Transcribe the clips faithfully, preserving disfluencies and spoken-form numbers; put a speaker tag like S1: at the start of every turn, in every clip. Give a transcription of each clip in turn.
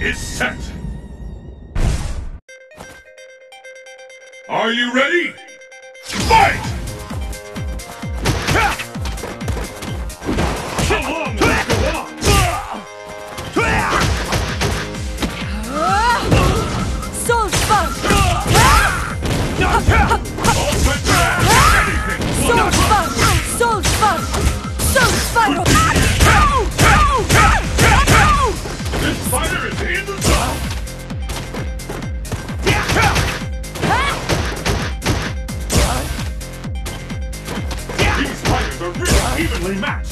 S1: is set. Are you ready? Fight! How long will this go on?
S2: Soul Spark! Soul Spark! Soul Spark! Soul Spark!
S1: This fighter is in the zone! These fighters are really evenly matched!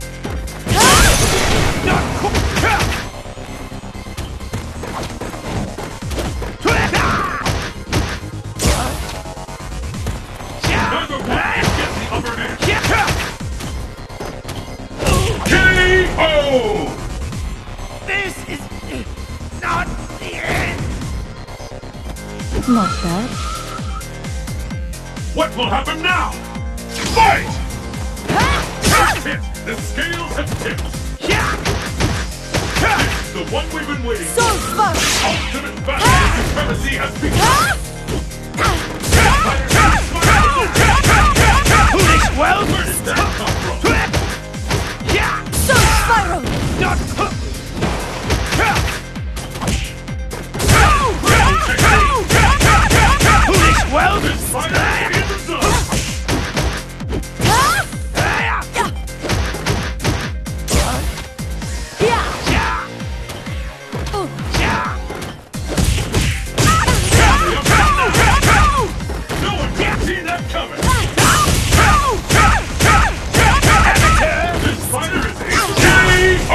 S1: Neither one can get the upper hand! K O!
S3: This is not the end!
S2: Not bad.
S1: What will happen now? Fight! That's it! The scales have tipped! This is the one we've been waiting for!
S2: Soul Spark!
S1: Ultimate battle of supremacy has begun!
S3: Foolish well!
S1: Where did that come from?
S2: Soul Spiral!
S3: Foolish well!
S1: This fighter is in the zone! No one can see that coming! This fighter is in K O!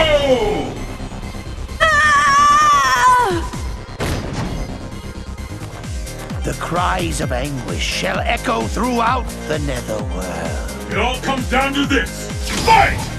S3: The cries of anguish shall echo throughout the netherworld.
S1: It all comes down to this! Fight!